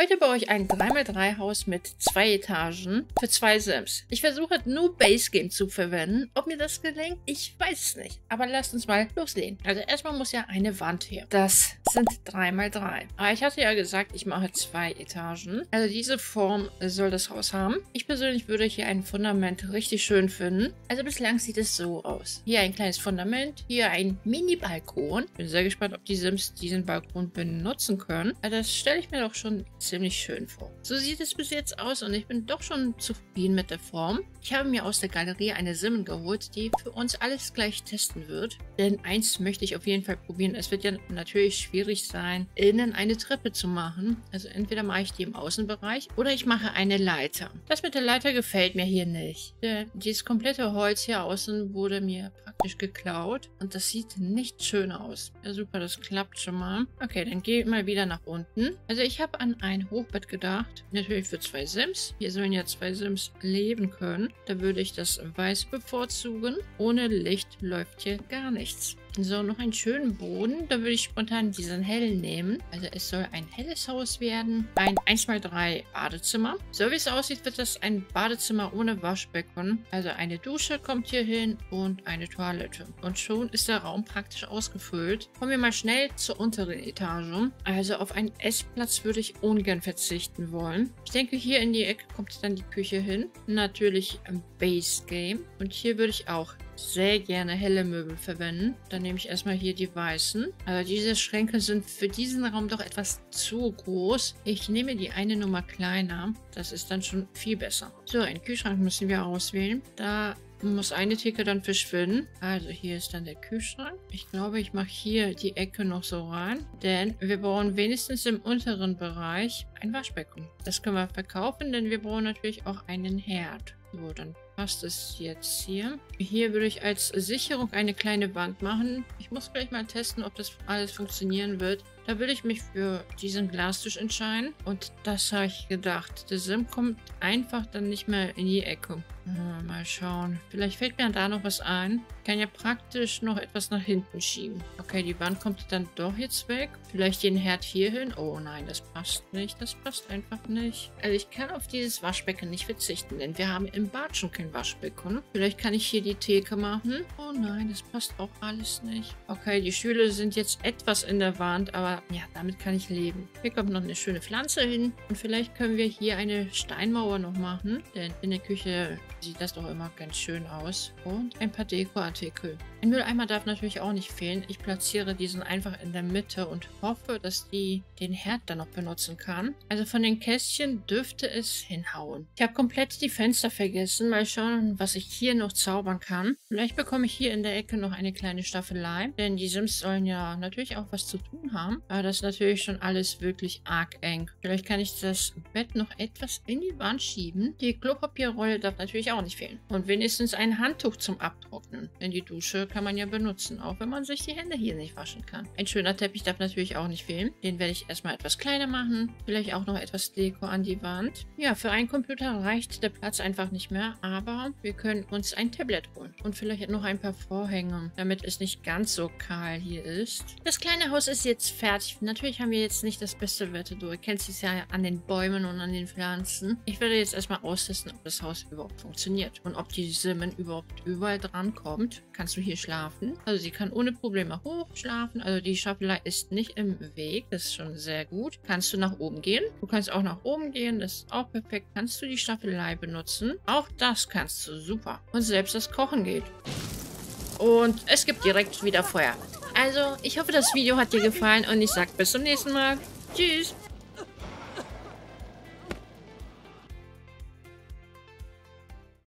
Heute baue ich ein 3x3 Haus mit 2 Etagen für 2 Sims. Ich versuche nur Base Game zu verwenden. Ob mir das gelingt, ich weiß es nicht. Aber lasst uns mal loslegen. Also erstmal muss ja eine Wand her. Das sind 3x3. Aber ich hatte ja gesagt, ich mache 2 Etagen. Also diese Form soll das Haus haben. Ich persönlich würde hier ein Fundament richtig schön finden. Also bislang sieht es so aus. Hier ein kleines Fundament, hier ein Mini-Balkon. Bin sehr gespannt, ob die Sims diesen Balkon benutzen können. Also das stelle ich mir doch schon ziemlich schön vor. So sieht es bis jetzt aus und ich bin doch schon zufrieden mit der Form. Ich habe mir aus der Galerie eine Sim geholt, die für uns alles gleich testen wird. Denn eins möchte ich auf jeden Fall probieren. Es wird ja natürlich schwierig sein, innen eine Treppe zu machen. Also entweder mache ich die im Außenbereich oder ich mache eine Leiter. Das mit der Leiter gefällt mir hier nicht. Dieses komplette Holz hier außen wurde mir praktisch geklaut und das sieht nicht schön aus. Ja super, das klappt schon mal. Okay, dann gehe ich mal wieder nach unten. Also ich habe an ein Hochbett gedacht. Natürlich für 2 Sims. Hier sollen ja 2 Sims leben können. Da würde ich das Weiß bevorzugen. Ohne Licht läuft hier gar nichts. So, noch einen schönen Boden. Da würde ich spontan diesen hellen nehmen. Also es soll ein helles Haus werden. Ein 1x3 Badezimmer. So wie es aussieht, wird das ein Badezimmer ohne Waschbecken. Also eine Dusche kommt hier hin und eine Toilette. Und schon ist der Raum praktisch ausgefüllt. Kommen wir mal schnell zur unteren Etage. Also auf einen Essplatz würde ich ungern verzichten wollen. Ich denke, hier in die Ecke kommt dann die Küche hin. Natürlich ein Base Game. Und hier würde ich auch sehr gerne helle Möbel verwenden. Dann nehme ich erstmal hier die weißen. Also diese Schränke sind für diesen Raum doch etwas zu groß. Ich nehme die eine Nummer kleiner. Das ist dann schon viel besser. So, einen Kühlschrank müssen wir auswählen. Da muss eine Theke dann verschwinden. Also hier ist dann der Kühlschrank. Ich glaube, ich mache hier die Ecke noch so rein. Denn wir brauchen wenigstens im unteren Bereich ein Waschbecken. Das können wir verkaufen, denn wir brauchen natürlich auch einen Herd. So, dann passt es jetzt hier. Hier würde ich als Sicherung eine kleine Wand machen. Ich muss gleich mal testen, ob das alles funktionieren wird. Da würde ich mich für diesen Glastisch entscheiden. Und das habe ich gedacht. Der Sim kommt einfach dann nicht mehr in die Ecke. Mal schauen. Vielleicht fällt mir da noch was ein. Ich kann ja praktisch noch etwas nach hinten schieben. Okay, die Wand kommt dann doch jetzt weg. Vielleicht den Herd hier hin. Oh nein, das passt nicht. Das passt einfach nicht. Also ich kann auf dieses Waschbecken nicht verzichten, denn wir haben im Bad schon kein Waschbecken. Vielleicht kann ich hier die Theke machen. Oh nein, das passt auch alles nicht. Okay, die Stühle sind jetzt etwas in der Wand, aber ja, damit kann ich leben. Hier kommt noch eine schöne Pflanze hin. Und vielleicht können wir hier eine Steinmauer noch machen, denn in der Küche sieht das doch immer ganz schön aus. Und ein paar Dekoartikel. Ein Mülleimer darf natürlich auch nicht fehlen. Ich platziere diesen einfach in der Mitte und hoffe, dass die den Herd dann noch benutzen kann. Also von den Kästchen dürfte es hinhauen. Ich habe komplett die Fenster vergessen. Mal schauen, was ich hier noch zaubern kann. Vielleicht bekomme ich hier in der Ecke noch eine kleine Staffelei. Denn die Sims sollen ja natürlich auch was zu tun haben. Aber das ist natürlich schon alles wirklich arg eng. Vielleicht kann ich das Bett noch etwas in die Wand schieben. Die Klopapierrolle darf natürlich auch nicht fehlen. Und wenigstens ein Handtuch zum Abtrocknen. Denn die Dusche kann man ja benutzen, auch wenn man sich die Hände hier nicht waschen kann. Ein schöner Teppich darf natürlich auch nicht fehlen. Den werde ich erstmal etwas kleiner machen. Vielleicht auch noch etwas Deko an die Wand. Ja, für einen Computer reicht der Platz einfach nicht mehr, aber wir können uns ein Tablet holen. Und vielleicht noch ein paar Vorhänge, damit es nicht ganz so kahl hier ist. Das kleine Haus ist jetzt fertig. Natürlich haben wir jetzt nicht das beste Wetter. Du erkennst es ja an den Bäumen und an den Pflanzen. Ich werde jetzt erstmal austesten, ob das Haus überhaupt funktioniert. Und ob die Simmen überhaupt überall dran kommt. Kannst du hier schlafen? Also sie kann ohne Probleme hochschlafen. Also die Staffelei ist nicht im Weg. Das ist schon sehr gut. Kannst du nach oben gehen? Du kannst auch nach oben gehen. Das ist auch perfekt. Kannst du die Staffelei benutzen? Auch das kannst du. Super. Und selbst das Kochen geht. Und es gibt direkt wieder Feuer. Also ich hoffe, das Video hat dir gefallen und ich sage bis zum nächsten Mal. Tschüss.